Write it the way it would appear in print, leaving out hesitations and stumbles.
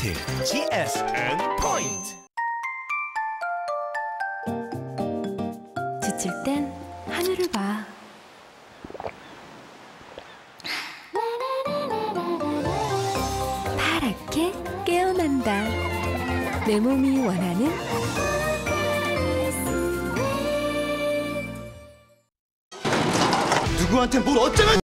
포인트, GSN 포인트. 지칠 땐 하늘을 봐. 파랗게 깨어난다. 내 몸이 원하는 누구한테 뭘 어쩌면